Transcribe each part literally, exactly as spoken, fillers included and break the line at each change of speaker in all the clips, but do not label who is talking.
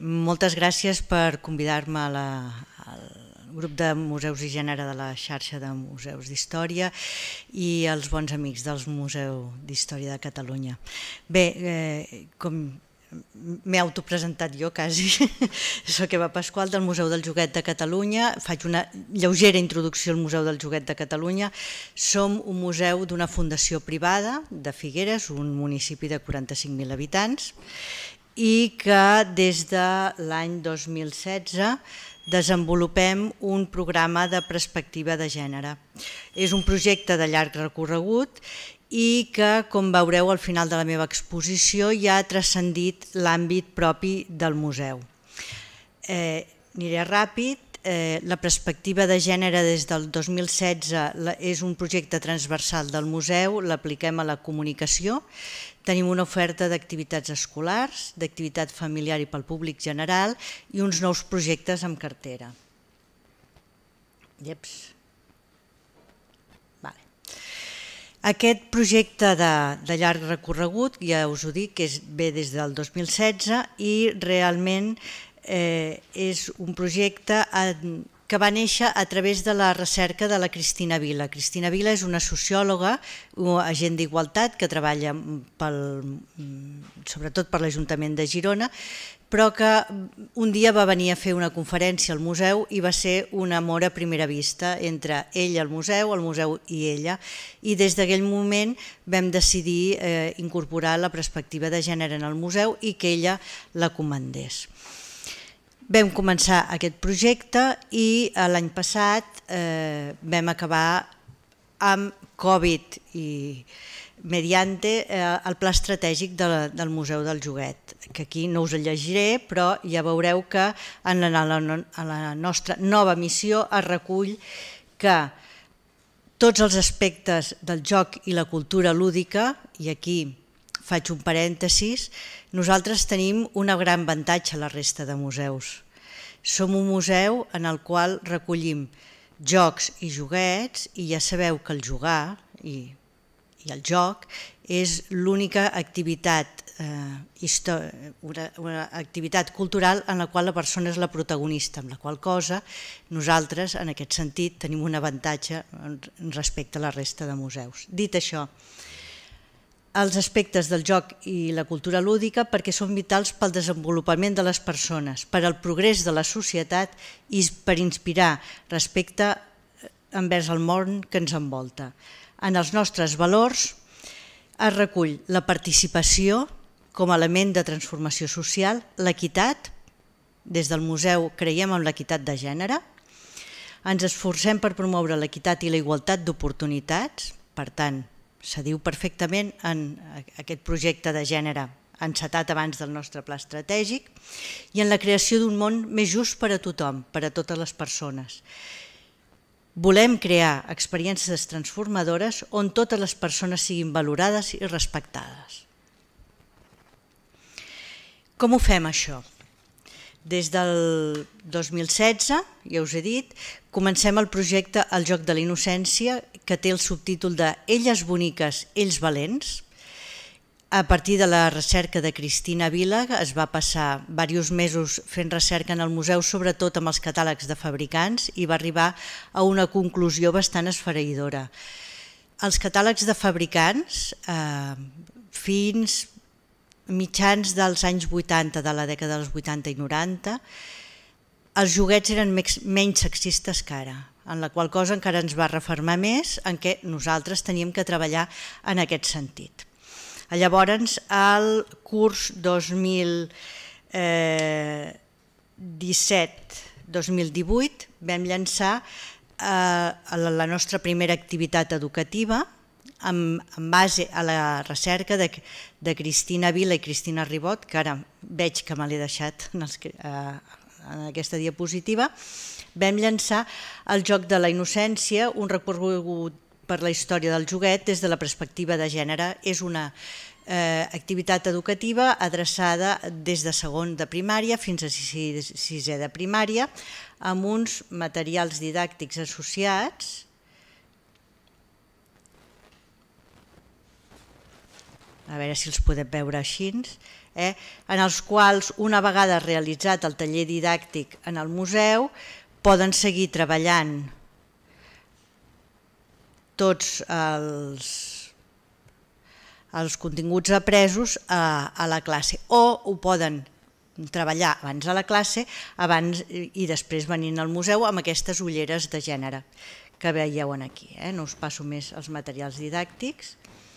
moltes gràcies per convidar-me al grup de Museus i Gènere de la xarxa de Museus d'Història i als bons amics del Museu d'Història de Catalunya. Bé, eh, com m'he autopresentat jo quasi, soc Eva Pasqual del Museu del Joguet de Catalunya, faig una lleugera introducció al Museu del Joguet de Catalunya. Som un museu d'una fundació privada de Figueres, un municipi de quaranta-cinc mil habitants, i que des de l'any dos mil setze desenvolupem un programa de perspectiva de gènere. És un projecte de llarg recorregut i que, com veureu al final de la meva exposició, ja ha transcendit l'àmbit propi del museu. Eh, aniré ràpid. Eh, la perspectiva de gènere des del dos mil setze és un projecte transversal del museu, l'apliquem a la comunicació. Tenim una oferta d'activitats escolars, d'activitat familiar i pel públic general i uns nous projectes en cartera. Lleps. Vale. Aquest projecte de, de llarg recorregut, ja us ho dic, és, ve des del dos mil setze i realment eh, és un projecte en, que va néixer a través de la recerca de la Cristina Vila. Cristina Vila és una sociòloga, agent d'igualtat, que treballa pel, sobretot per l'Ajuntament de Girona, però que un dia va venir a fer una conferència al museu i va ser un amor a primera vista entre ell al museu, el museu i ella, i des d'aquell moment vam decidir eh, incorporar la perspectiva de gènere en el museu i que ella la comandés. Vam començar aquest projecte i l'any passat eh, vam acabar amb Covid i mediante eh, el pla estratègic de, del Museu del Joguet, que aquí no us el llegiré, però ja veureu que en la, en la, en la nostra nova missió es recull que tots els aspectes del joc i la cultura lúdica, i aquí faig un parèntesis, nosaltres tenim un gran avantatge a la resta de museus. Som un museu en el qual recollim jocs i joguets i ja sabeu que el jugar i, i el joc és l'única activitat, eh, una, una activitat cultural en la qual la persona és la protagonista, amb la qual cosa nosaltres en aquest sentit tenim un avantatge respecte a la resta de museus. Dit això, els aspectes del joc i la cultura lúdica perquè són vitals pel desenvolupament de les persones, per al progrés de la societat i per inspirar respecte envers el món que ens envolta. En els nostres valors es recull la participació com a element de transformació social, l'equitat, des del museu creiem en l'equitat de gènere, ens esforcem per promoure l'equitat i la igualtat d'oportunitats, per tant, se diu perfectament en aquest projecte de gènere encetat abans del nostre pla estratègic, i en la creació d'un món més just per a tothom, per a totes les persones. Volem crear experiències transformadores on totes les persones siguin valorades i respectades. Com ho fem, això? Des del dos mil setze, ja us he dit, comencem el projecte El joc de la innocència, que té el subtítol de Elles boniques, ells valents. A partir de la recerca de Cristina Vila es va passar diversos mesos fent recerca en el museu, sobretot amb els catàlegs de fabricants, i va arribar a una conclusió bastant esfereïdora. Els catàlegs de fabricants, eh, fins mitjans dels anys vuitanta, de la dècada dels vuitanta i noranta, els joguets eren menys sexistes que ara, en la qual cosa encara ens va refermar més en què nosaltres teníem que treballar en aquest sentit. Llavors, al curs dos mil disset dos mil divuit vam llançar la nostra primera activitat educativa en base a la recerca de Cristina Vila i Cristina Ribot, que ara veig que me l'he deixat en aquesta diapositiva. Vam llançar el joc de la innocència, un recorregut per la història del joguet des de la perspectiva de gènere. És una activitat educativa adreçada des de segon de primària fins a sisè de primària, amb uns materials didàctics associats. A veure si els podem veure així, eh, en els quals, una vegada realitzat el taller didàctic en el museu, poden seguir treballant tots els, els continguts apresos a, a la classe, o ho poden treballar abans a la classe abans i després venint al museu amb aquestes ulleres de gènere que veieu aquí. Eh? No us passo més els materials didàctics.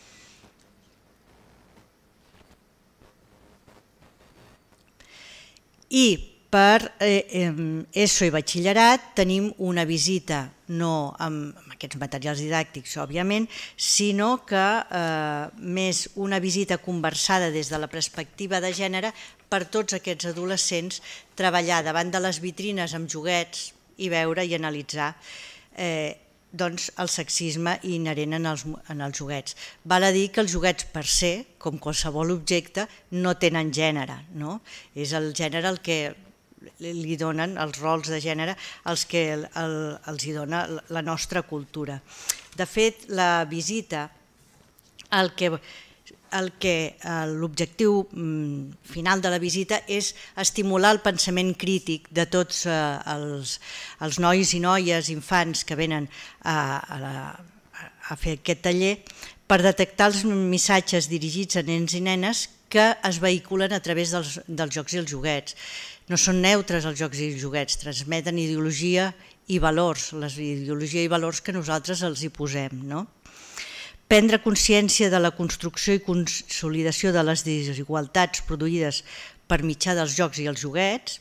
I per eh, ESO i batxillerat tenim una visita, no amb aquests materials didàctics, òbviament, sinó que eh, més una visita conversada des de la perspectiva de gènere per tots aquests adolescents, treballar davant de les vitrines amb joguets i veure i analitzar eh, doncs, el sexisme inherent en els, en els joguets. Val a dir que els joguets per se, com qualsevol objecte, no tenen gènere, no? És el gènere el que li donen, els rols de gènere, els que el, el, els hi dona la nostra cultura. De fet, la visita, el que, el que l'objectiu final de la visita és estimular el pensament crític de tots eh, els, els nois i noies, infants que venen a, a, la, a fer aquest taller per detectar els missatges dirigits a nens i nenes que es vehiculen a través dels, dels jocs i els joguets. No són neutres els jocs i els joguets, transmeten ideologia i valors, les ideologia i valors que nosaltres els hi posem. No? Prendre consciència de la construcció i consolidació de les desigualtats produïdes per mitjà dels jocs i els joguets,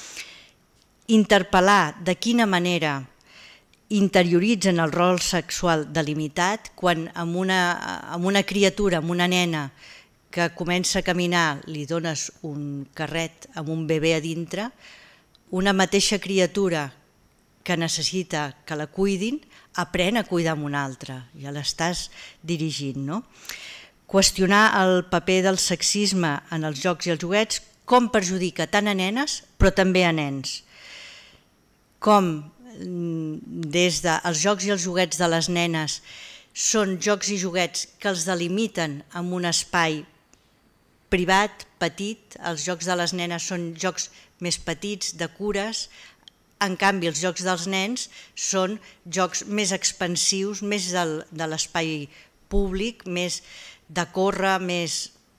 interpel·lar de quina manera interioritzen el rol sexual delimitat quan amb una, amb una criatura, amb una nena, que comença a caminar, li dones un carret amb un bebè a dintre, una mateixa criatura que necessita que la cuidin, aprèn a cuidar amb una altra, ja l'estàs dirigint. No? Qüestionar el paper del sexisme en els jocs i els joguets, com perjudica tant a nenes però també a nens. Com des dels jocs i els joguets de les nenes són jocs i joguets que els delimiten en un espai privat, petit, els jocs de les nenes són jocs més petits, de cures, en canvi els jocs dels nens són jocs més expansius, més del, de l'espai públic, més de córrer, més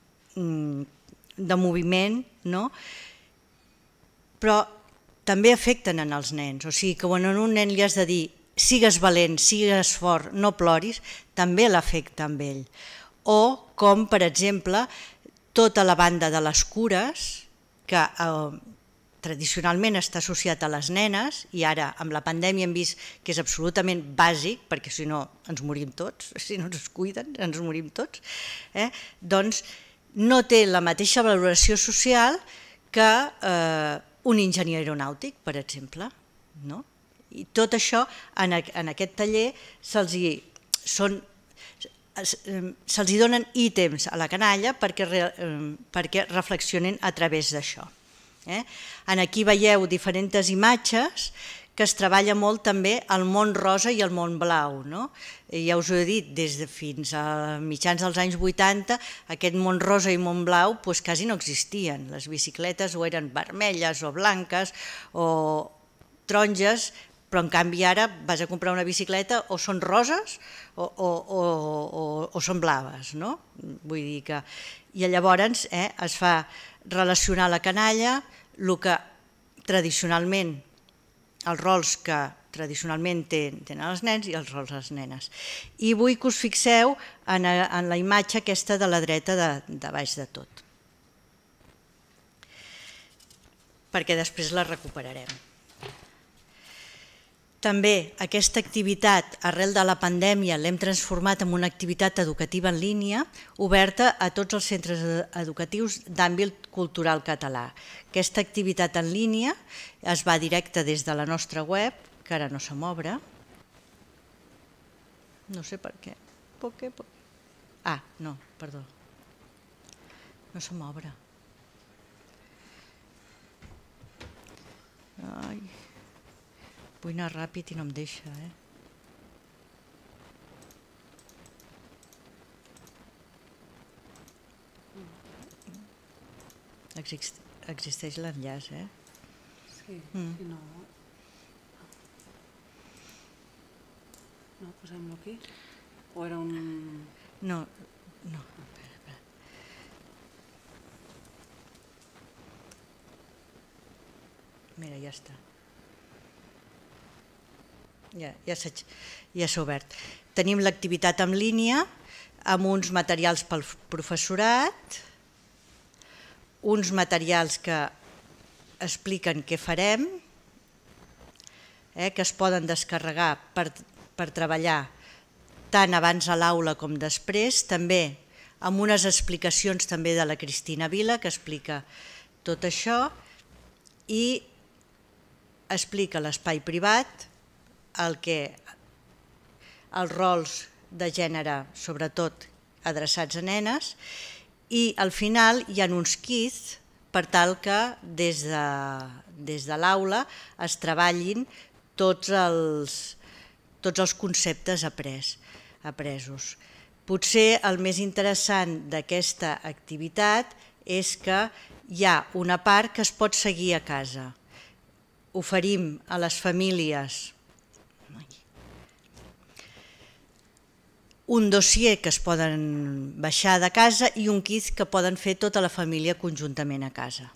de moviment, no? Però també afecten en els nens, o sigui que quan a un nen li has de dir sigues valent, sigues fort, no ploris, també l'afecta amb ell. O com, per exemple, tota la banda de les cures, que eh, tradicionalment està associat a les nenes, i ara amb la pandèmia hem vist que és absolutament bàsic, perquè si no ens morim tots, si no ens cuiden ens morim tots, eh? Doncs no té la mateixa valoració social que eh, un enginyer aeronàutic, per exemple. No? I tot això en, en aquest taller se'ls hi són se'ls donen ítems a la canalla perquè, perquè reflexionin a través d'això. Eh? Aquí veieu diferents imatges que es treballa molt també el món rosa i el món blau. No? Ja us ho he dit, des de fins a mitjans dels anys vuitanta, aquest món rosa i món blau pues, quasi no existien. Les bicicletes o eren vermelles o blanques o taronges, però en canvi ara vas a comprar una bicicleta o són roses o, o, o, o, o són blaves. No? Vull dir que... I llavors eh, es fa relacionar la canalla, el que tradicionalment, els rols que tradicionalment tenen els nens i els rols de les nenes. I vull que us fixeu en, en la imatge aquesta de la dreta de, de baix de tot, perquè després la recuperarem. També aquesta activitat, arrel de la pandèmia, l'hem transformat en una activitat educativa en línia oberta a tots els centres educatius d'àmbit cultural català. Aquesta activitat en línia es va directe des de la nostra web, que ara no se m'obre. No sé per què. Per què? Ah, no, perdó. No se m'obre. Ai... Vull anar ràpid i no em deixa, eh? existeix l'enllaç, eh?
Sí, si no... No, posem-lo aquí? O era un...
No, no. Espera, espera. Mira, ja està. Ja, ja s'ha obert. Tenim l'activitat en línia amb uns materials pel professorat, uns materials que expliquen què farem, eh, que es poden descarregar per, per treballar tant abans a l'aula com després, també amb unes explicacions també de la Cristina Vila, que explica tot això, i explica l'espai privat, el que, els rols de gènere, sobretot adreçats a nenes, i al final hi ha uns quiz per tal que des de, des de l'aula es treballin tots els, tots els conceptes après, apresos. Potser el més interessant d'aquesta activitat és que hi ha una part que es pot seguir a casa. Oferim a les famílies un dossier que es poden baixar de casa i un quiz que poden fer tota la família conjuntament a casa.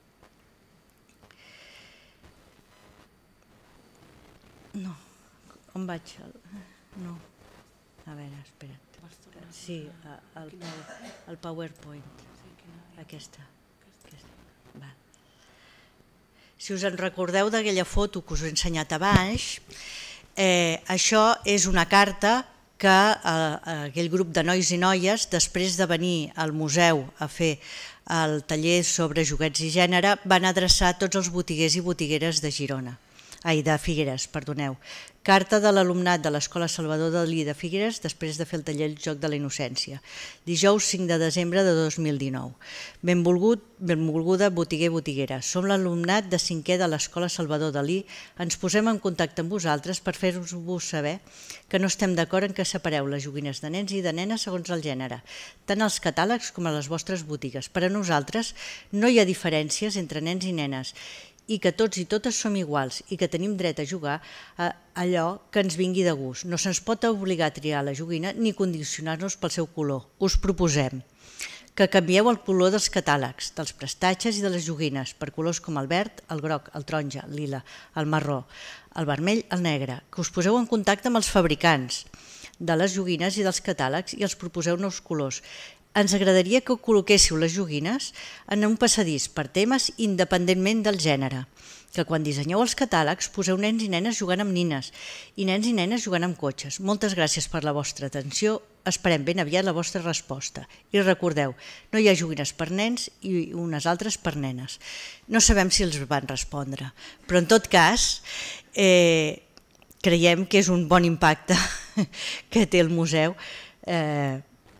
No, on vaig? No, a veure, espera't. Sí, el, el PowerPoint. Aquesta. Va. Si us en recordeu d'aquella foto que us he ensenyat abans, eh, això és una carta que eh, aquell grup de nois i noies, després de venir al museu a fer el taller sobre joguets i gènere, van adreçar a tots els botiguers i botigueres de Girona. Ai, de Figueres, perdoneu. Carta de l'alumnat de l'Escola Salvador Dalí de Figueres després de fer el taller El joc de la innocència. Dijous cinc de desembre de dos mil dinou. Benvolgut, benvolguda botiguer, botiguera. Som l'alumnat de cinquè de l'Escola Salvador Dalí. Ens posem en contacte amb vosaltres per fer-vos saber que no estem d'acord en que separeu les joguines de nens i de nenes segons el gènere, tant als catàlegs com a les vostres botigues. Per a nosaltres no hi ha diferències entre nens i nenes, i que tots i totes som iguals i que tenim dret a jugar a allò que ens vingui de gust. No se'ns pot obligar a triar la joguina ni condicionar-nos pel seu color. Us proposem que canvieu el color dels catàlegs, dels prestatges i de les joguines per colors com el verd, el groc, el taronja, el lila, el marró, el vermell, el negre, que us poseu en contacte amb els fabricants de les joguines i dels catàlegs i els proposeu nous colors. Ens agradaria que col·loquéssiu les joguines en un passadís per temes independentment del gènere, que quan dissenyeu els catàlegs poseu nens i nenes jugant amb nines i nens i nenes jugant amb cotxes. Moltes gràcies per la vostra atenció, esperem ben aviat la vostra resposta. I recordeu, no hi ha joguines per nens i unes altres per nenes. No sabem si els van respondre, però en tot cas eh, creiem que és un bon impacte que té el museu eh,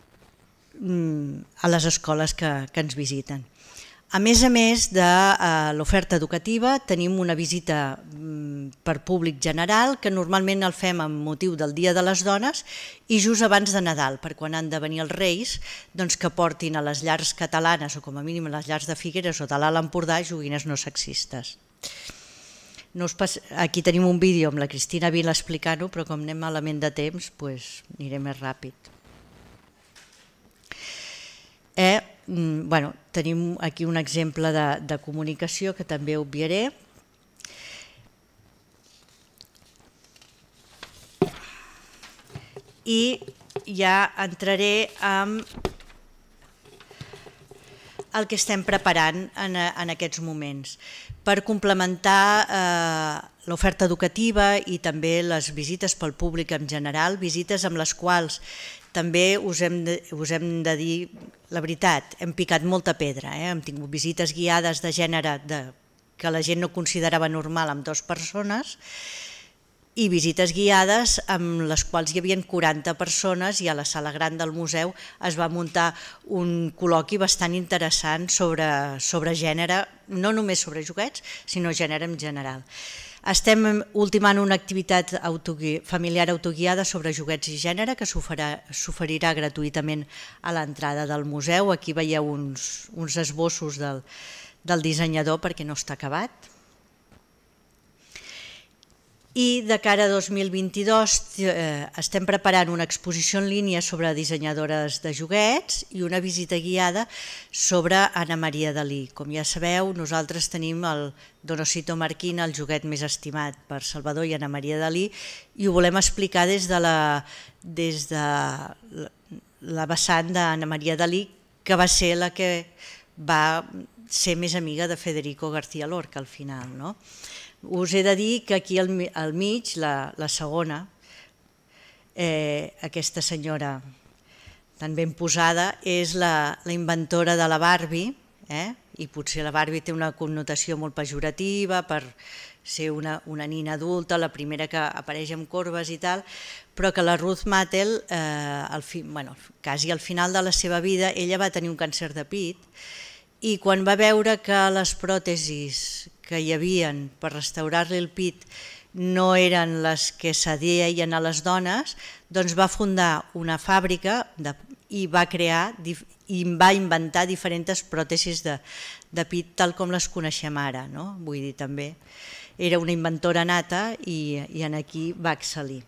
a les escoles que, que ens visiten. A més a més de eh, l'oferta educativa, tenim una visita mm, per públic general, que normalment el fem amb motiu del Dia de les Dones i just abans de Nadal, per quan han de venir els Reis, doncs que portin a les llars catalanes, o com a mínim a les llars de Figueres o de l'Alt Empordà, joguines no sexistes. No us pas... Aquí tenim un vídeo amb la Cristina Vila explicant-ho, però com anem malament de temps, doncs aniré més ràpid. Eh, bueno, tenim aquí un exemple de, de comunicació que també obviaré. I ja entraré amb el que estem preparant en, en aquests moments per complementar eh, l'oferta educativa i també les visites pel públic en general, visites amb les quals també us hem de, us hem de dir la veritat, hem picat molta pedra, eh? Hem tingut visites guiades de gènere de, que la gent no considerava normal amb dues persones i visites guiades amb les quals hi havia quaranta persones i a la sala gran del museu es va muntar un col·loqui bastant interessant sobre, sobre gènere, no només sobre joguets, sinó gènere en general. Estem ultimant una activitat familiar autoguiada sobre joguets i gènere que s'oferirà gratuïtament a l'entrada del museu. Aquí veieu uns, uns esbossos del, del dissenyador perquè no està acabat. I de cara a dos mil vint-i-dos eh, estem preparant una exposició en línia sobre dissenyadores de joguets i una visita guiada sobre Anna Maria Dalí. Com ja sabeu, nosaltres tenim el Donosito Marquina, el joguet més estimat per Salvador i Anna Maria Dalí, i ho volem explicar des de la, des de la vessant d'Anna Maria Dalí, que va ser la que va ser més amiga de Federico García Lorca al final, no? Us he de dir que aquí al mig, la, la segona, eh, aquesta senyora tan ben posada, és la, la inventora de la Barbie, eh? I potser la Barbie té una connotació molt pejorativa per ser una, una nina adulta, la primera que apareix amb corbes i tal, però que la Ruth Mattel, eh, al fi, bueno, quasi al final de la seva vida, ella va tenir un càncer de pit, i quan va veure que les pròtesis que hi havien per restaurar-li el pit no eren les que s'adien a les dones, doncs va fundar una fàbrica de, i va crear i va inventar diferents pròtesis de, de pit tal com les coneixem ara, no? Vull dir, també era una inventora nata i, i en aquí va excel·lir.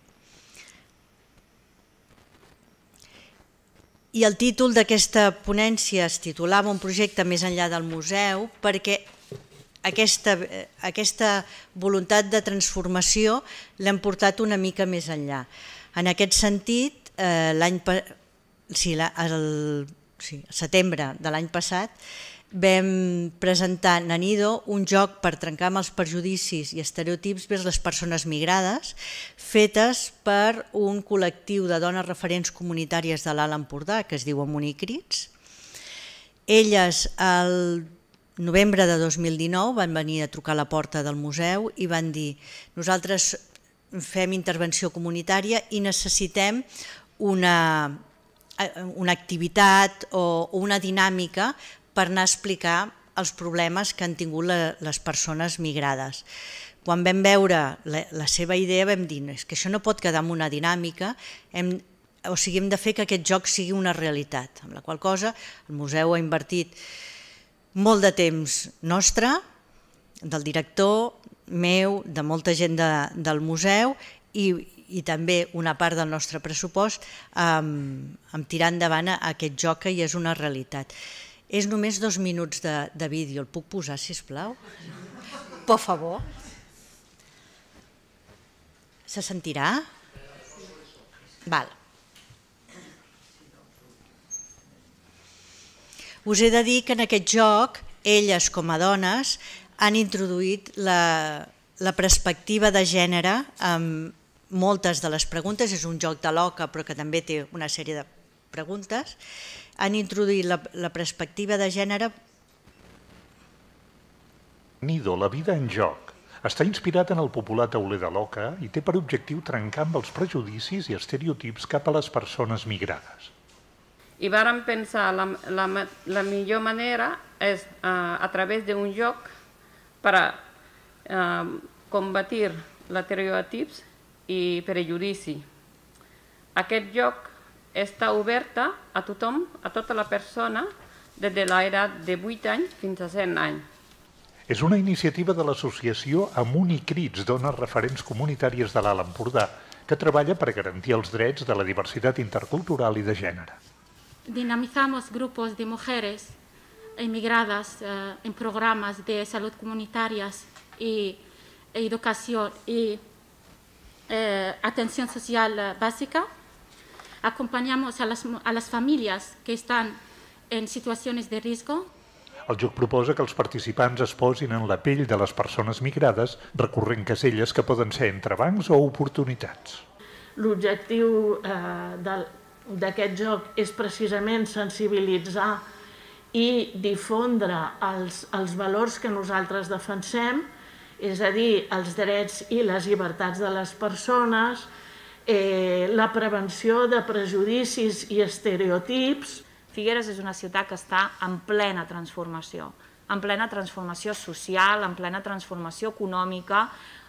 I el títol d'aquesta ponència es titulava Un projecte més enllà del museu perquè aquesta, aquesta voluntat de transformació l'hem portat una mica més enllà. En aquest sentit, eh, l'any sí, el sí, setembre de l'any passat vam presentar Nanido, un joc per trencar amb els prejudicis i estereotips vers les persones migrades, fetes per un col·lectiu de dones referents comunitàries de l'Alt Empordà, que es diu Amunicrits. Elles, el novembre de dos mil dinou, van venir a trucar a la porta del museu i van dir: nosaltres fem intervenció comunitària i necessitem una, una activitat o una dinàmica per anar a explicar els problemes que han tingut les persones migrades. Quan vam veure la seva idea vam dir és que això no pot quedar en una dinàmica, hem, o sigui, hem de fer que aquest joc sigui una realitat, amb la qual cosa el museu ha invertit molt de temps nostre, del director, meu, de molta gent de, del museu i, i també una part del nostre pressupost amb, amb tirar endavant aquest joc que ja és una realitat. És només dos minuts de, de vídeo, el puc posar, sisplau? Per favor. Se sentirà? Val. Us he de dir que en aquest joc, elles com a dones han introduït la, la perspectiva de gènere amb moltes de les preguntes. És un joc de l'oca però que també té una sèrie de preguntes. Han introduït la, la perspectiva de gènere.
Nido, la vida en joc, està inspirat en el popular tauler de l'oca i té per objectiu trencar amb els prejudicis i estereotips cap a les persones migrades.
I vàrem pensar la, la, la millor manera és uh, a través d'un joc per a uh, combatir els estereotips i prejudici. Aquest joc està oberta a tothom, a tota la persona, des de l'edat de vuit anys fins a cent anys.
És una iniciativa de l'associació Amunicrits, dones referents comunitàries de l'Alt Empordà, que treballa per garantir els drets de la diversitat intercultural i de gènere.
Dinamizamos grupos de mujeres emigradas eh, en programas de salud comunitarias y educación y eh, atención social básica. Acompañamos a las, a las familias que están en situaciones de riesgo.
El joc proposa que els participants es posin en la pell de les persones migrades, recorrent caselles que poden ser entrebancs o oportunitats.
L'objectiu eh, d'aquest joc és precisament sensibilitzar i difondre els, els valors que nosaltres defensem, és a dir, els drets i les llibertats de les persones, Eh, la prevenció de prejudicis i estereotips.
Figueres és una ciutat que està en plena transformació, en plena transformació social, en plena transformació econòmica,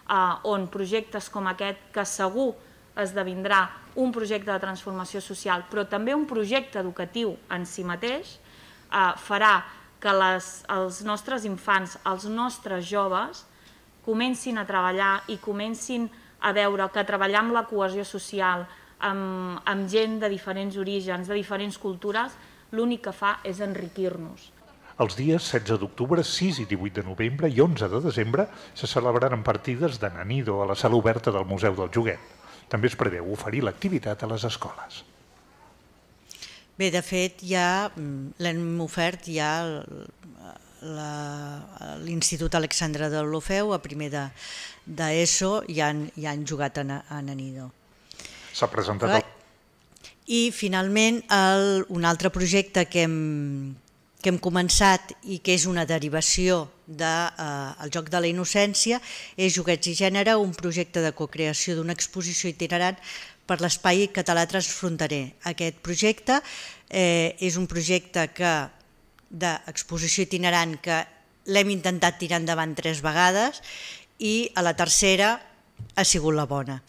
on projectes com aquest, que segur esdevindrà un projecte de transformació social, però també un projecte educatiu en si mateix, farà que els nostres infants, els nostres joves, comencin a treballar i comencin a veure que treballar amb la cohesió social, amb gent de diferents orígens, de diferents cultures, l'únic que fa és enriquir-nos.
Els dies setze d'octubre, sis i divuit de novembre i onze de desembre se celebraran partides de Nanido a la sala oberta del Museu del Joguet. També es preveu oferir l'activitat a les escoles.
Bé, de fet, ja l'hem ofert ja l'Institut Alexandre Deulofeu, a primer d'ESO, ja han jugat a Nanido.
S'ha presentat el...
I, finalment, un altre projecte que hem començat i que és una derivació del Joc de la Innocència és Joguets i Gènere, un projecte de cocreació d'una exposició itinerant per l'Espai Català Transfronterer. Aquest projecte és un projecte d'exposició itinerant que l'hem intentat tirar endavant tres vegades i a la tercera ha sigut la bona.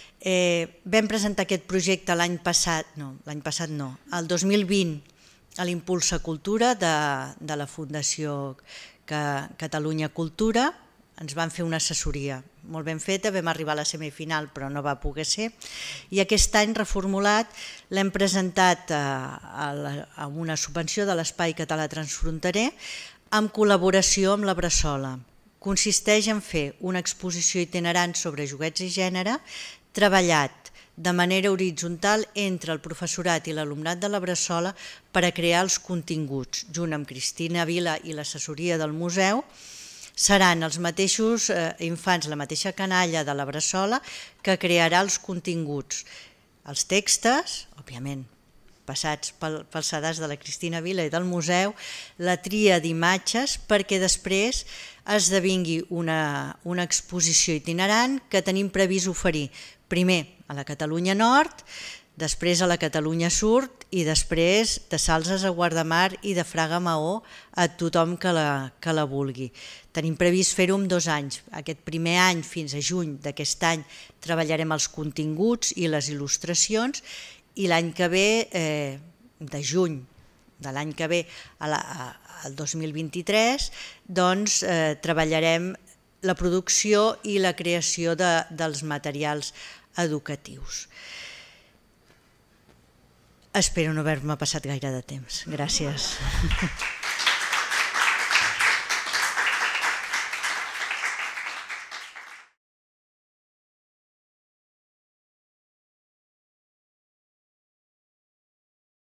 Vam presentar aquest projecte l'any passat, no, l'any passat no, el dos mil vint a l'Impulsa Cultura de la Fundació Catalunya Cultura. Ens van fer una assessoria molt ben feta, vam arribar a la semifinal però no va poder ser, i aquest any reformulat l'hem presentat amb una subvenció de l'Espai Català Transfronterer en col·laboració amb la Bressola. Consisteix en fer una exposició itinerant sobre joguets i gènere treballat de manera horitzontal entre el professorat i l'alumnat de la Bressola per a crear els continguts. Junt amb Cristina Vila i l'assessoria del museu, seran els mateixos infants, la mateixa canalla de la Bressola, que crearà els continguts. Els textos, òbviament, passats pels sedars de la Cristina Vila i del museu, la tria d'imatges perquè després esdevingui una exposició itinerant que tenim previst oferir primer a la Catalunya Nord, després a la Catalunya Sud i després de Salses a Guardamar i de Fraga a Maó a tothom que la vulgui. Tenim previst fer-ho en dos anys. Aquest primer any, fins a juny d'aquest any, treballarem els continguts i les il·lustracions i l'any que ve, de juny de l'any que ve al dos mil vint-i-tres, doncs treballarem la producció i la creació dels materials educatius. Espero no haver-me passat gaire de temps. Gràcies.